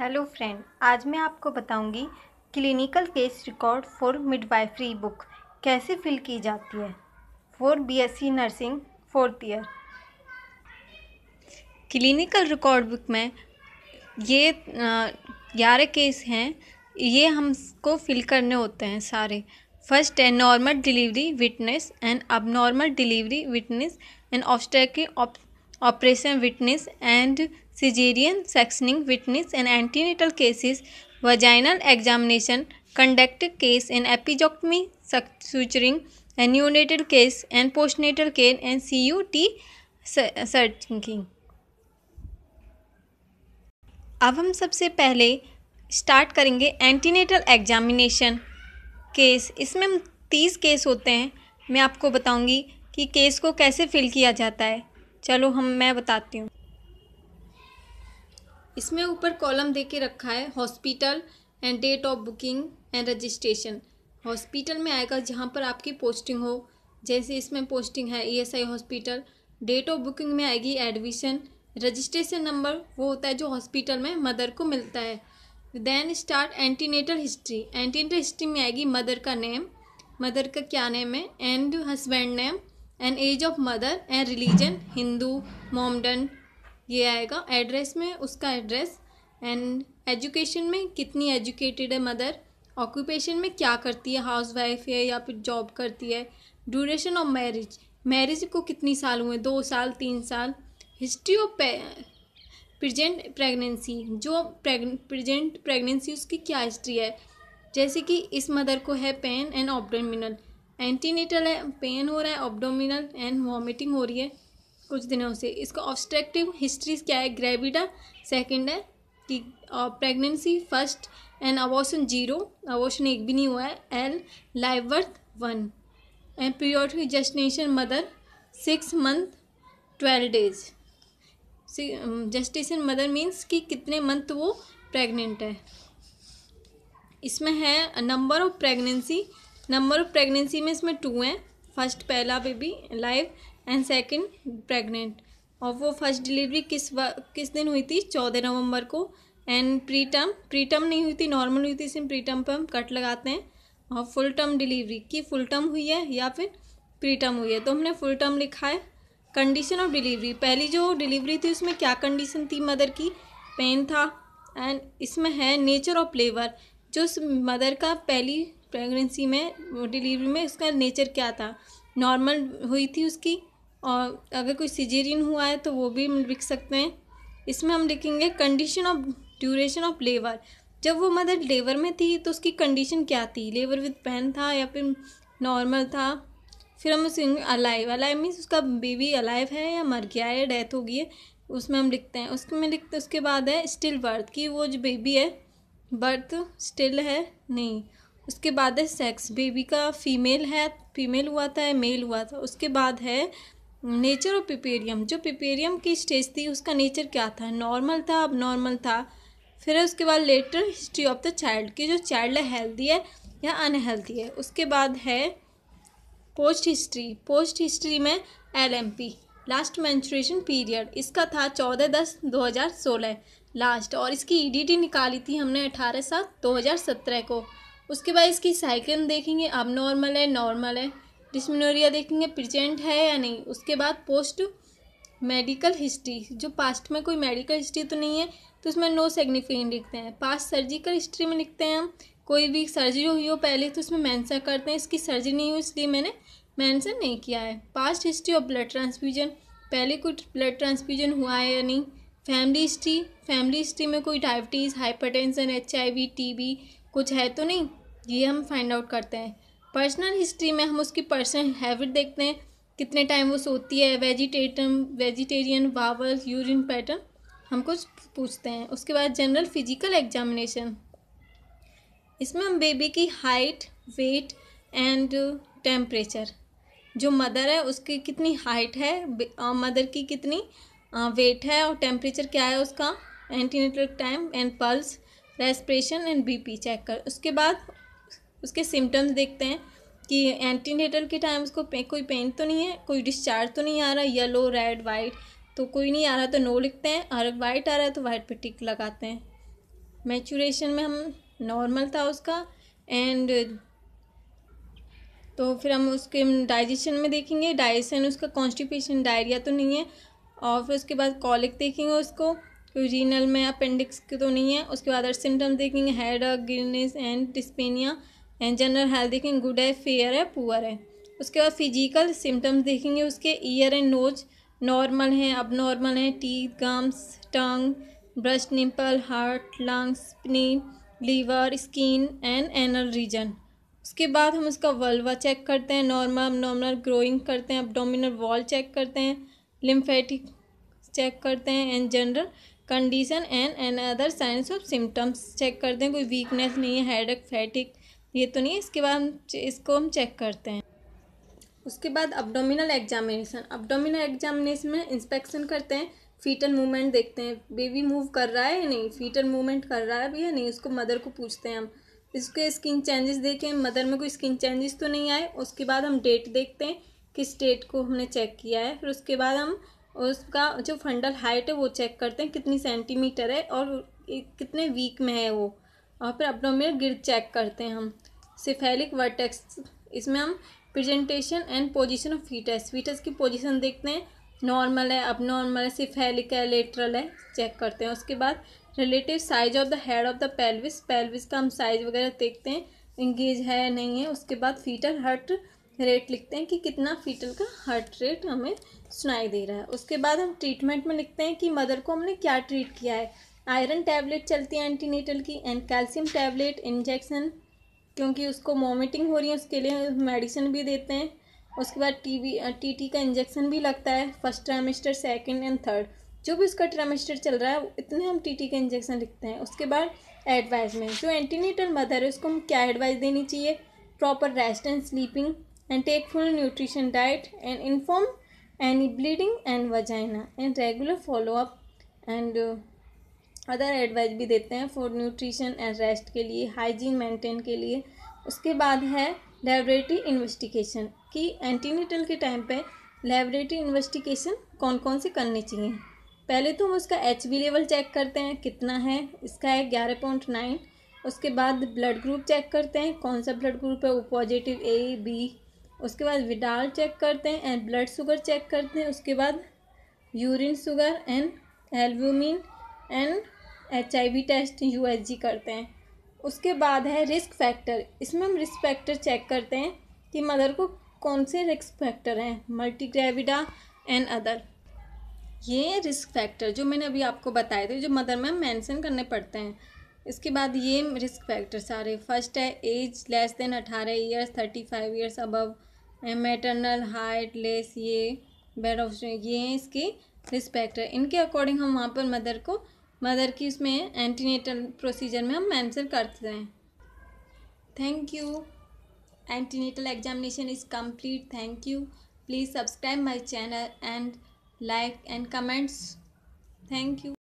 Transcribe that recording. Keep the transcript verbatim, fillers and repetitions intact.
Hello friend, आज मैं आपको बताऊंगी clinical case record for midwifery book कैसे फिल की जाती है for BSc nursing fourth year. Clinical record book में ये ग्यारह केस हैं, ये हमको फिल करने होते हैं सारे। फर्स्ट है normal delivery witness and abnormal delivery witness and obstetric operation witness and caesarean sectioning witness and antenatal cases, vaginal examination, conducted case and episiotomy suturing and neonatal case and postnatal care and C U T searching। अब हम सबसे पहले start करेंगे antenatal examination case. इसमें हम तीस case होते हैं। मैं आपको बताऊंगी कि केस को कैसे फिल किया जाता है। चलो हम मैं बताती हूँ। इसमें ऊपर कॉलम दे के रखा है hospital and date of booking and registration. Hospital में आएगा जहाँ पर आपकी पोस्टिंग हो, जैसे इसमें पोस्टिंग है ESI hospital. Date of booking में आएगी एडमिशन। रजिस्ट्रेशन नंबर वो होता है जो हॉस्पिटल में मदर को मिलता है। Then start antenatal history. Antenatal history में आएगी मदर का नेम, मदर का क्या नेम है, and husband name and age of mother and religion, Hindu, Mohammedan, ये आएगा। एड्रेस में उसका एड्रेस एंड एजुकेशन में कितनी एजुकेटेड है मदर, ऑक्यूपेशन में क्या करती है, हाउस वाइफ है या फिर जॉब करती है। ड्यूरेशन ऑफ मैरिज, मैरिज को कितनी साल हुए, दो साल तीन साल। हिस्ट्री ऑफ प्रेजेंट प्रेगनेंसी, जो प्रेजेंट प्रेगनेंसी उसकी क्या हिस्ट्री है, जैसे कि इस मदर को है पेन एंड ऑब्डोमिनल। एंटीनेटल है, पेन हो रहा है, ऑब्डोमिनल एंड वॉमिटिंग हो रही है कुछ दिनों से। इसका ऑब्स्ट्रक्टिव हिस्ट्री क्या है, ग्रेविडा सेकंड है कि pregnancy first and abortion zero, abortion एक भी नहीं हुआ है। L live birth one and periodic gestation mother six month twelve days. Gestation mother means कि कितने मंथ वो प्रेग्नेंट है। इसमें है number of pregnancy. Number of pregnancy में इसमें टू हैं। फर्स्ट पहला baby live and second pregnant. और वो फर्स्ट डिलीवरी किस किस दिन हुई थी, चौदह नवंबर को। And preterm preterm नहीं हुई थी, नॉर्मल हुई थी, इसमें प्री टर्म पर हम कट लगाते हैं। और फुल टर्म डिलीवरी की फुल टर्म हुई है या फिर प्री टर्म हुई है, तो हमने फुल टर्म लिखा है। कंडीशन ऑफ डिलीवरी, पहली जो डिलीवरी थी उसमें क्या कंडीशन थी मदर की, पेन था। एंड इसमें है नेचर ऑफ लेबर, जो मदर का पहली प्रेगनेंसी में डिलीवरी में उसका नेचर क्या था, नॉर्मल हुई थी उसकी, और अगर कोई सिजेरियन हुआ है तो वो भी हम लिख सकते हैं। इसमें हम लिखेंगे condition of duration of labour, जब वो मदर लेबर में थी तो उसकी कंडीशन क्या थी, लेबर विद पेन था या फिर नॉर्मल था। फिर हम उसे अलाइव, अलाइव मीन्स उसका बेबी अलाइव है या मर गया है, डेथ हो गई है, उसमें हम लिखते हैं। उसमें लिखते उसके बाद है स्टिल बर्थ, की वो जो बेबी है बर्थ स्टिल है नहीं। उसके बाद है सेक्स, बेबी का फीमेल है, फीमेल हुआ था या मेल हुआ था। उसके बाद है नेचर ऑफ पिपेरियम, जो पिपेरियम की स्टेज थी उसका नेचर क्या था, नॉर्मल था, अब नॉर्मल था। फिर है उसके बाद later history of the child, की जो चाइल्ड है हेल्दी है या अनहेल्दी है। उसके बाद है पोस्ट हिस्ट्री। पोस्ट हिस्ट्री में L M P last menstruation period, इसका था चौदह दस दो हज़ार सोलह लास्ट, और इसकी ई डी टी निकाली थी हमने अठारह सात दो हज़ार सत्रह को। उसके बाद इसकी साइकिल देखेंगे, अब नॉर्मल है, नॉर्मल है। डिस्मेनोरिया देखेंगे प्रेजेंट है या नहीं। उसके बाद पोस्ट मेडिकल हिस्ट्री, जो पास्ट में कोई मेडिकल हिस्ट्री तो नहीं है तो उसमें नो सिग्निफिकेंट लिखते हैं। पास्ट सर्जिकल हिस्ट्री में लिखते हैं हम, कोई भी सर्जरी हुई हो पहले तो उसमें मेंशन करते हैं, इसकी सर्जरी नहीं हुई इसलिए मैंने मेंशन नहीं किया है। Past history of blood transfusion, पहले कोई ब्लड ट्रांसफ्यूजन हुआ है या नहीं। फैमिली हिस्ट्री, फैमिली हिस्ट्री में कोई diabetes, hypertension, H I V, T B कुछ है तो नहीं, ये हम फाइंड आउट करते हैं। पर्सनल हिस्ट्री में हम उसकी पर्सनल हैबिट देखते हैं, कितने टाइम वो सोती है, वेजिटेटम वेजिटेरियन, बावल, यूरिन पैटर्न हम कुछ पूछते हैं। उसके बाद जनरल फिजिकल एग्जामिनेशन, इसमें हम बेबी की हाइट, वेट एंड टेम्परेचर, जो मदर है उसकी कितनी हाइट है, मदर की कितनी वेट है और टेम्परेचर क्या है उसका, antenatal time and pulse, respiration and BP check कर। उसके बाद उसके सिम्टम्स देखते हैं कि एंटीनेटल के टाइम उसको पे, कोई पेन तो नहीं है, कोई डिस्चार्ज तो नहीं आ रहा, येलो रेड वाइट तो कोई नहीं आ रहा तो नो लिखते हैं, और वाइट आ रहा है तो वाइट पे टिक लगाते हैं। मैचुरेशन में हम नॉर्मल था उसका। एंड तो फिर हम उसके डाइजेशन में देखेंगे, डाइजेशन उसका कॉन्स्टिपेशन डायरिया तो नहीं है। और फिर उसके बाद कॉलिक देखेंगे उसको, रीनल में अपेंडिक्स की तो नहीं है। उसके बाद अदर सिम्टम्स देखेंगे, head giddiness and dyspnoea. And general health देखेंगे, गुड है, फेयर है, पुअर है। उसके बाद फिजिकल सिम्टम्स देखेंगे उसके, ईयर एंड नोज नॉर्मल हैं, अब नॉर्मल हैं, teeth, gums, tongue, breast, nipple, heart, lungs, spleen, liver, skin and anal region. उसके बाद हम उसका वल्वा चेक करते हैं, नॉर्मल नॉर्मल ग्रोइंग करते हैं, एब्डोमिनल वॉल चेक करते हैं, लिम्फेटिक चेक करते हैं, and general condition and and other signs of symptoms check करते हैं। कोई वीकनेस नहीं है, हेडेक, फैटिक ये तो नहीं है। इसके बाद हम इसको हम चेक करते हैं। उसके बाद अब्डोमिनल एग्जामिनेशन, अब्डोमिनल एग्जामिनेशन में इंस्पेक्शन करते हैं, फीटल मूवमेंट देखते हैं, बेबी मूव कर रहा है या नहीं, फीटल मूवमेंट कर रहा है भी या नहीं, उसको मदर को पूछते हैं हम। इसके स्किन चेंजेस देखें, मदर में कोई स्किन चेंजेस तो नहीं आए। उसके बाद हम डेट देखते हैं, किस डेट को हमने चेक किया है। फिर उसके बाद हम उसका जो फंडल हाइट है वो चेक करते हैं, कितनी सेंटीमीटर है और कितने वीक में है वो। और फिर एब्डोमिनल गिर्द चेक करते हैं हम। सिफेलिक वर्टेक्स, इसमें हम presentation and position of foetus, foetus की पोजीशन देखते हैं, नॉर्मल है, अब नॉर्मल है, सिफेलिक है, लेटरल है, चेक करते हैं। उसके बाद relative size of the head of the pelvis, pelvis का हम साइज वगैरह देखते हैं, इंगेज है नहीं है। उसके बाद फीटल हार्ट रेट लिखते हैं कि कितना फीटल का हार्ट रेट हमें सुनाई दे रहा है। उसके बाद हम ट्रीटमेंट में लिखते हैं कि मदर को हमने क्या ट्रीट किया है। आयरन टैबलेट चलती है एंटीनेटल की, एंड कैल्शियम टैबलेट, इंजेक्शन, क्योंकि उसको वॉमिटिंग हो रही है उसके लिए मेडिसिन भी देते हैं। उसके बाद टीबी टीटी का इंजेक्शन भी लगता है, first trimester, second and third, जो भी उसका ट्राइमेस्टर चल रहा है इतने हम टीटी का इंजेक्शन लिखते हैं। उसके बाद एडवाइस में जो एंटीनेटल मदर है उसको हम क्या एडवाइस देनी चाहिए, proper rest and sleeping, and take full nutrition diet, and inform any bleeding and vagina, and regular follow up, and other advice भी देते हैं फॉर न्यूट्रिशन एंड रेस्ट के लिए, हाइजीन मेंटेन के लिए। उसके बाद है लेबोरेटरी इन्वेस्टिगेशन कि एंटीनेटल के टाइम पे लेबोरेटरी इन्वेस्टिगेशन कौन कौन से करनी चाहिए। पहले तो हम उसका एच बी लेवल चेक करते हैं कितना है, इसका है ग्यारह पॉइंट नाइन। उसके बाद ब्लड ग्रुप चेक करते हैं, कौन सा ब्लड ग्रुप है, ओ पॉजिटिव, ए, बी। उसके बाद विडाल चेक करते हैं एंड ब्लड शुगर चेक करते हैं। उसके बाद urine sugar and albumin and H I V test, U S G करते हैं। उसके बाद है रिस्क फैक्टर, इसमें हम रिस्क फैक्टर चेक करते हैं कि मदर को कौन से रिस्क फैक्टर हैं, मल्टी ग्रेविडा एंड अदर। ये रिस्क फैक्टर जो मैंने अभी आपको बताए थे, जो मदर में मेंशन करने पड़ते हैं। इसके बाद ये रिस्क फैक्टर सारे, फर्स्ट है एज लेस देन अठारह years, thirty five years above, maternal height less, ये बेड ऑफ, ये हैं इसके रिस्क फैक्टर। इनके अकॉर्डिंग हम वहाँ पर मदर को, मदर की उसमें एंटीनेटल प्रोसीजर में हम मेंशन करते हैं। Thank you. Antenatal examination is complete. Thank you. Please subscribe my channel and like and comments. Thank you.